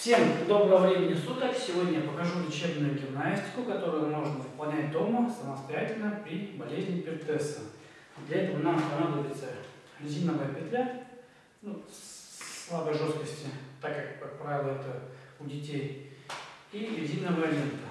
Всем доброго времени суток! Сегодня я покажу лечебную гимнастику, которую можно выполнять дома самостоятельно при болезни Пертесса. Для этого нам понадобится резиновая петля слабой жесткости, так как правило, это у детей, и резиновая лента.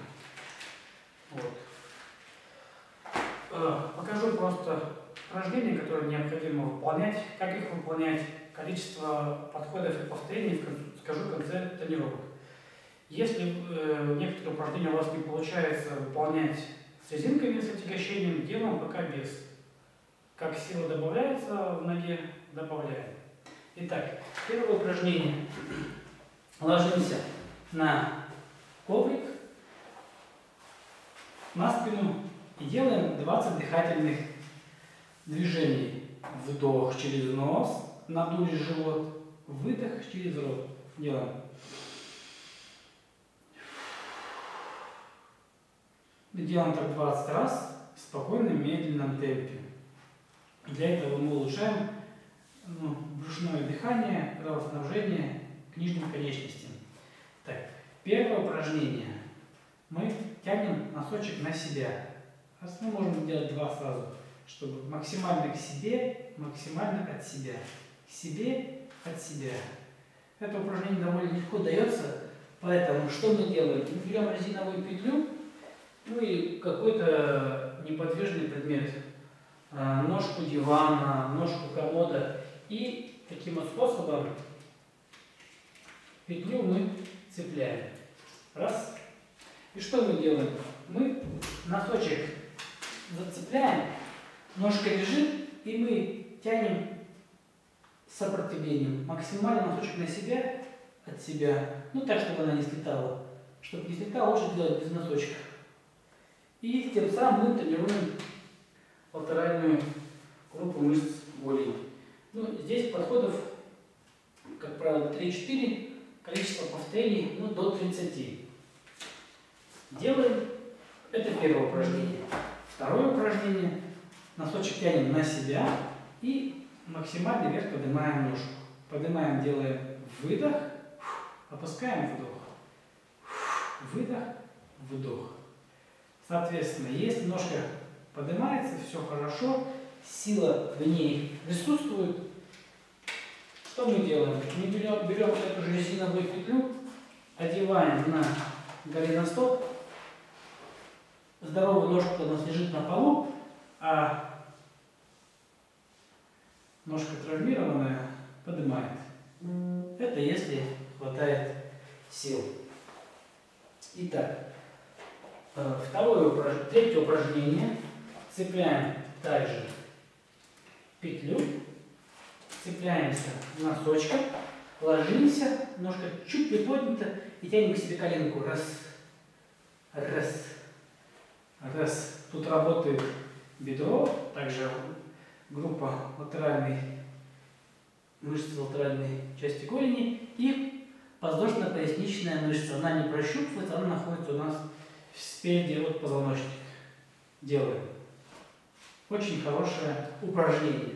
Покажу просто упражнения, которые необходимо выполнять, как их выполнять, количество подходов и повторений скажу в конце тренировок. Если некоторые упражнения у вас не получается выполнять с резинками, с отягощением, делаем пока без. Как сила добавляется в ноге, добавляем. Итак, первое упражнение. Ложимся на коврик, на спину и делаем 20 дыхательных движений. Вдох через нос, надули живот, выдох через рот. Делаем. Делаем так 20 раз в спокойном, медленном темпе. Для этого мы улучшаем брюшное дыхание, кровоснабжение к нижним конечностям. Так, первое упражнение. Мы тянем носочек на себя. Мы можем делать два сразу, чтобы максимально к себе, максимально от себя. К себе, от себя. Это упражнение довольно легко дается, поэтому что мы делаем? Мы берем резиновую петлю, и какой-то неподвижный предмет, ножку дивана, ножку комода, и таким вот способом петлю мы цепляем. Раз. И что мы делаем? Мы носочек зацепляем, ножка лежит, и мы тянем с сопротивлением. Максимально носочек на себя, от себя. Так, чтобы она не слетала. Чтобы не слетала, лучше делать без носочка. И тем самым мы тренируем латеральную группу мышц голени. Здесь подходов, как правило, 3-4, количество повторений до 30. Делаем. Это первое упражнение. Второе упражнение. Носочек тянем на себя и максимально вверх поднимаем ножку. Поднимаем, делаем выдох, опускаем вдох. Выдох, вдох. Соответственно, если ножка поднимается, все хорошо, сила в ней присутствует. Что мы делаем? Мы берем эту же резиновую петлю, одеваем на голеностоп. Здоровая ножка у нас лежит на полу, а ножка травмированная поднимает. Это если хватает сил. Итак, третье упражнение. Цепляем также петлю, цепляемся носочком, ложимся, ножка чуть приподнята и тянем к себе коленку. Раз, раз, раз. Тут работает бедро, также группа латеральной мышцы латеральной части голени и подвздошно-поясничная мышца. Она не прощупывается, она находится у нас спереди от позвоночника. Делаем. Очень хорошее упражнение.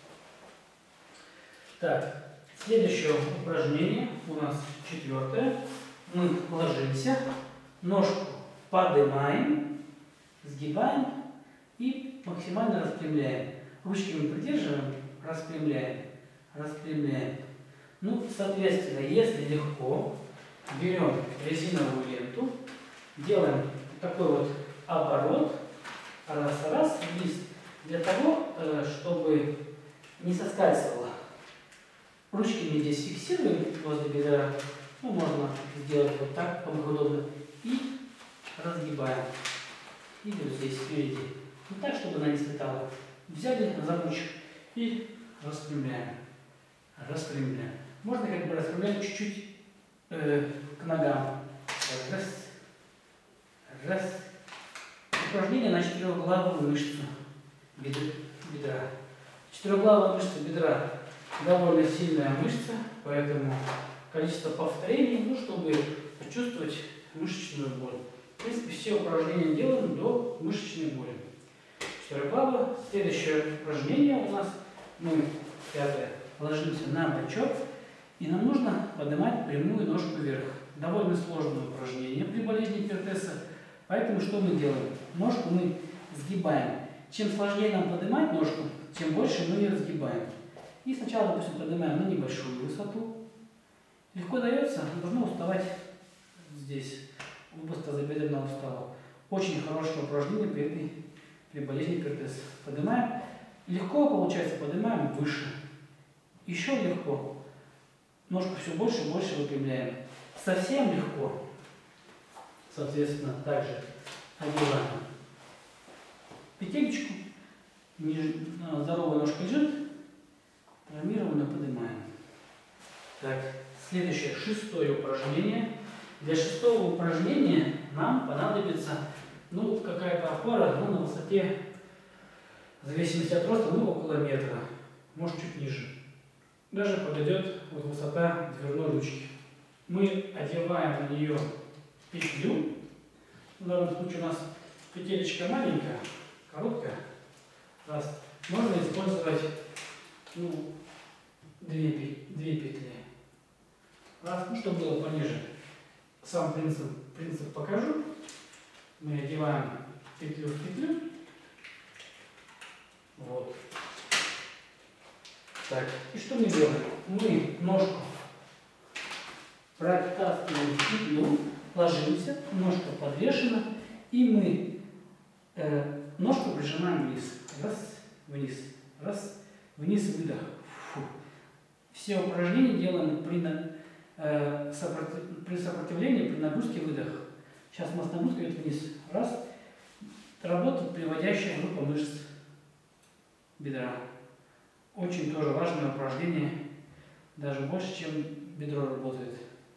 Так, следующее упражнение у нас четвертое. Мы ложимся, ножку поднимаем, сгибаем и максимально распрямляем. Ручками придерживаем, распрямляем, распрямляем. Соответственно, если легко, берем резиновую ленту, делаем такой вот оборот, раз, вниз, для того, чтобы не соскальзывало. Ручками здесь фиксируем возле бедра, можно сделать вот так, кому удобно, и разгибаем. И вот здесь спереди, так, чтобы она не слетала. Взяли замочек и распрямляем, распрямляем. Можно распрямлять чуть-чуть к ногам. Раз, раз. Упражнение на четырехглавую мышцу бедра. Четырехглавая мышца бедра довольно сильная мышца, поэтому количество повторений, чтобы почувствовать мышечную боль. В принципе, все упражнения делаем до мышечной боли. Четырехглава. Следующее упражнение у нас, мы пятое, ложимся на бочок И нам нужно поднимать прямую ножку вверх. Довольно сложное упражнение при болезни Пертеса. Поэтому что мы делаем? Ножку мы сгибаем. Чем сложнее нам поднимать ножку, тем больше мы ее сгибаем. И сначала, допустим, поднимаем на небольшую высоту. Легко дается, должно уставать здесь, область тазобедренного сустава. Очень хорошее упражнение при болезни Пертеса. Поднимаем. Легко получается, поднимаем выше. Еще легко. Ножку все больше и больше выпрямляем. Совсем легко. Соответственно, также одеваем петелечку. Здоровая ножка лежит. Травмированно поднимаем. Так, следующее, шестое упражнение. Для шестого упражнения нам понадобится какая-то опора на высоте, в зависимости от роста, около метра. Может, чуть ниже. Даже подойдет высота дверной ручки. Мы одеваем на нее петлю. В данном случае у нас петелечка маленькая, короткая. Раз. Можно использовать две петли. Раз, чтобы было пониже. Сам принцип покажу. Мы одеваем петлю в петлю. Вот. Так, и что мы делаем? Мы ножку протаскиваем в петлю, ложимся, ножка подвешена, и мы ножку прижимаем вниз. Раз, вниз. Раз, вниз, выдох. Фу. Все упражнения делаем при сопротивлении, при нагрузке, выдох. Сейчас у нас нагрузка идет вниз. Раз. Работает приводящая группа мышц бедра. Очень тоже важное упражнение, даже больше, чем бедро работает.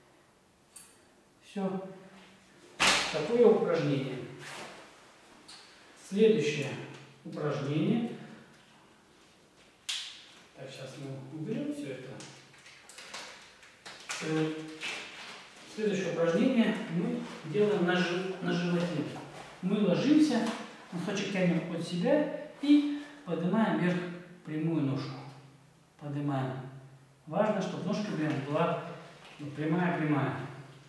Все. Такое упражнение. Следующее упражнение. Так, сейчас мы уберем все это. Следующее упражнение мы делаем на животе. Мы ложимся, носочек тянем от себя и поднимаем вверх прямую ножку. Поднимаем. Важно, чтобы ножка была прямая.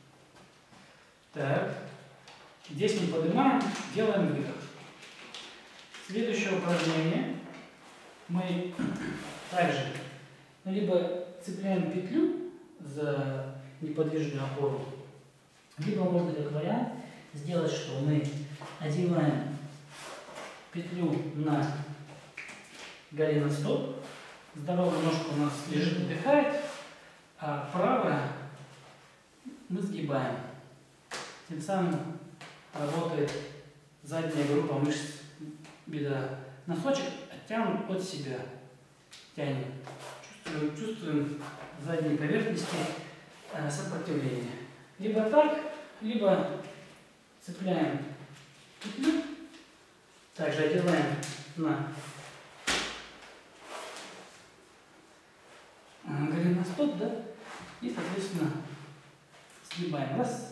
Так. Здесь мы поднимаем, делаем выдох. Следующее упражнение. Мы также либо цепляем петлю за неподвижную опору, либо можно, как вариант, сделать, что мы одеваем петлю на голеностоп. Здоровая ножка у нас лежит, отдыхает, а правая мы сгибаем. Тем самым работает задняя группа мышц бедра. Носочек оттянут от себя. Тянем. Чувствуем в задней поверхности сопротивление. Либо так, либо цепляем петлю. Также одеваем на голеностоп, да? И, соответственно, сгибаем. Раз.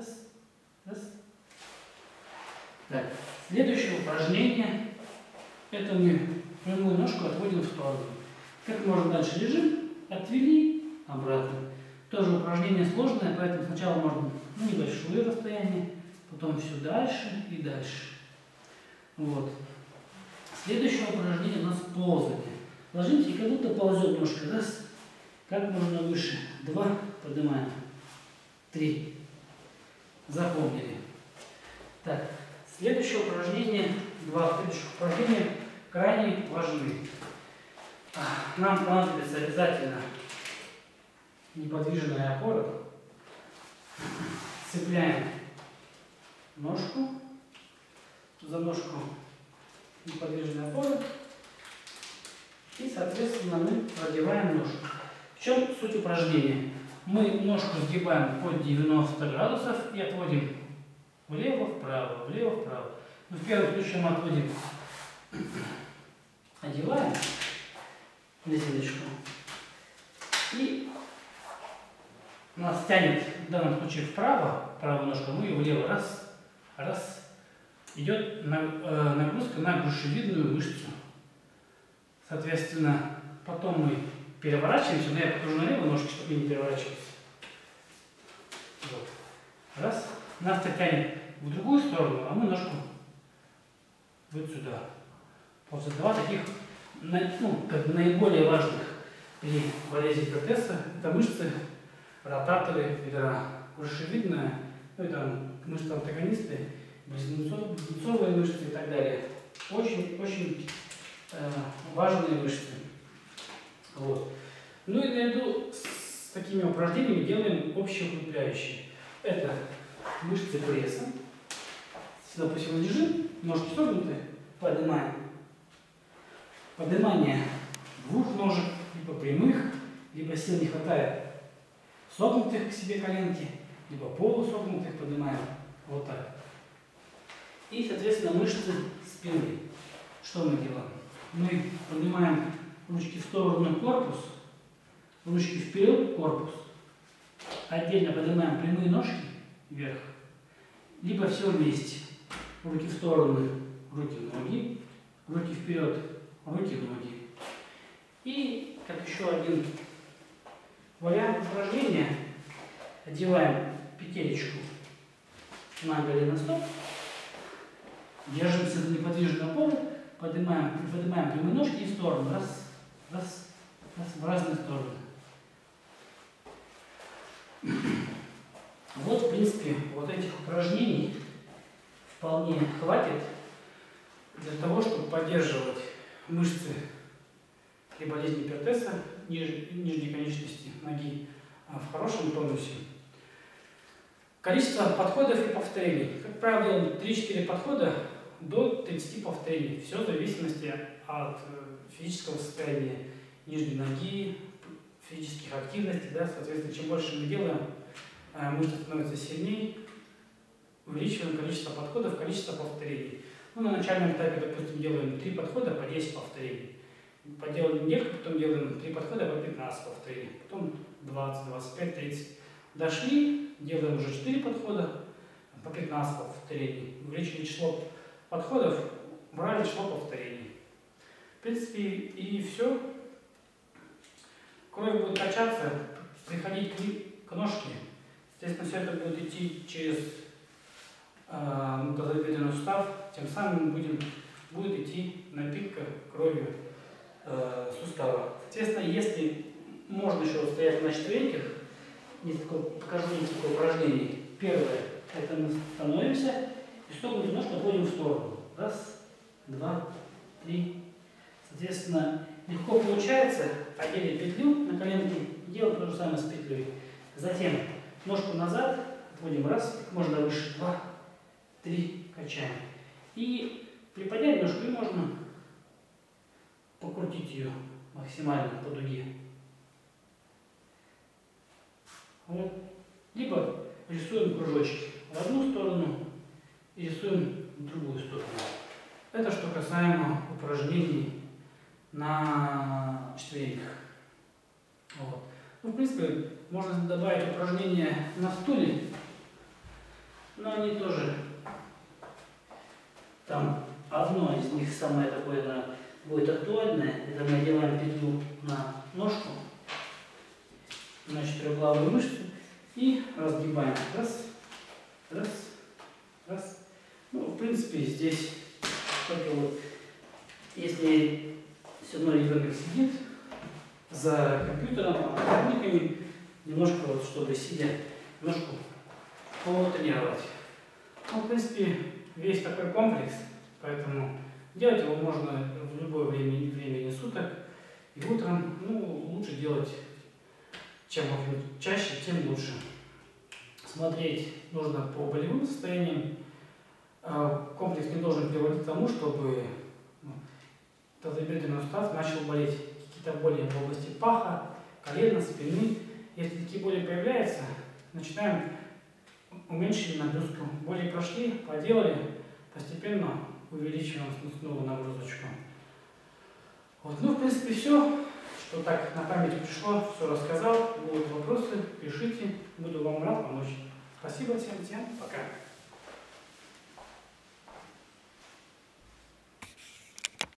Так. Следующее упражнение. Это мы прямую ножку отводим в сторону. Как можно дальше лежим, отвели обратно. Тоже упражнение сложное, поэтому сначала можно небольшое расстояние, потом все дальше и дальше. Вот. Следующее упражнение у нас ползание. Ложимся и как будто ползет ножка. Раз. Как можно выше. 2. Поднимаем. 3. Запомнили. Так. Следующее упражнение. 2 следующих упражнения крайне важны. Нам понадобится обязательно неподвижная опора. Цепляем ножку за ножку неподвижной опоры. И, соответственно, мы продеваем ножку. В чем суть упражнения? Мы ножку сгибаем под 90 градусов и отводим влево-вправо, влево-вправо. Но в первом случае мы отводим, одеваем резиночку. И нас тянет в данном случае вправо, правую ножку, мы ее влево. Раз. Идет нагрузка на грушевидную мышцу. Соответственно, потом мы переворачиваемся, но я покажу налево ножки, чтобы не переворачиваться. Вот. Раз. Нас тянет в другую сторону, а мы ножку вот сюда. Вот два таких, как бы наиболее важных при болезни гипертеза. Это мышцы, ротаторы бедра, крышевидная, ну и там мышцы-антагонисты, близнецовые мышцы и так далее. Очень важные мышцы. Вот. Ну и наряду с такими упражнениями делаем общеукрепляющие. Это мышцы пресса. Допустим, лежим, ножки согнуты, поднимаем. Поднимание двух ножек, либо прямых, либо сил не хватает согнутых к себе коленки, либо полусогнутых поднимаем. Вот так. И, соответственно, мышцы спины. Что мы делаем? Мы поднимаем ручки в сторону корпус, ручки вперед корпус. Отдельно поднимаем прямые ножки вверх, либо все вместе. Руки в стороны, руки в ноги, руки вперед, руки в ноги. И как еще один вариант упражнения, одеваем петелечку на голеностоп, держимся неподвижно на полу, поднимаем прямые ножки и в сторону. Раз, раз, раз, в разные стороны. Вот, в принципе, вот этих упражнений вполне хватит для того, чтобы поддерживать мышцы при болезни гипертеза нижней конечности ноги в хорошем тонусе. Количество подходов и повторений. Как правило, делаем 3-4 подхода до 30 повторений. Все в зависимости от физического состояния нижней ноги, физических активностей. Да? Соответственно, чем больше мы делаем, мышцы становятся сильнее, увеличиваем количество подходов, количество повторений. Ну, на начальном этапе, допустим, делаем 3 подхода по 10 повторений. Поделаем недельку, потом делаем 3 подхода по 15 повторений, потом 20, 25, 30. Дошли, делаем уже 4 подхода по 15 повторений. Увеличили число подходов, брали число повторений. В принципе, и все. Кровь будет качаться, приходить к ножке. Естественно, все это будет идти через тазобедренный сустав, тем самым будет идти напитка кровью сустава. Соответственно, если можно еще стоять на четвереньках, покажу несколько упражнений. Первое, это мы становимся и согнутую ножку отводим в сторону. Раз, два, три. Соответственно, легко получается, одели петлю на коленке, делаем то же самое с петлей. Затем ножку назад, отводим раз, как можно выше, 2, 3, качаем. И приподнять ножку, и можно покрутить ее максимально по дуге. Вот. Либо рисуем кружочки в одну сторону и рисуем в другую сторону. Это что касаемо упражнений на четвереньках. Вот. Ну, в принципе, можно добавить упражнения на стуле, но они тоже, там одно из них самое такое будет актуальное. Это мы делаем петлю на ножку, на четырехглавую мышцу и разгибаем. Раз, раз, раз. Ну, в принципе, здесь только вот, если все равно ребенок сидит за компьютером, наушниками, немножко вот, чтобы сидя ножку потренировать. Ну, в принципе, весь такой комплекс, поэтому делать его можно в любое времени суток и утром. Ну, лучше делать, чем чаще, тем лучше. Смотреть нужно по болевым состояниям. Комплекс не должен приводить к тому, чтобы тазобедренный сустав начал болеть. Какие-то боли в области паха, колена, спины. Если такие боли появляются, начинаем уменьшить нагрузку. Боли прошли, поделали, постепенно увеличиваем снова нагрузочку. Вот. Ну, в принципе, все, что так на память пришло, все рассказал. Будут вопросы, пишите, буду вам рад помочь. Спасибо всем, пока.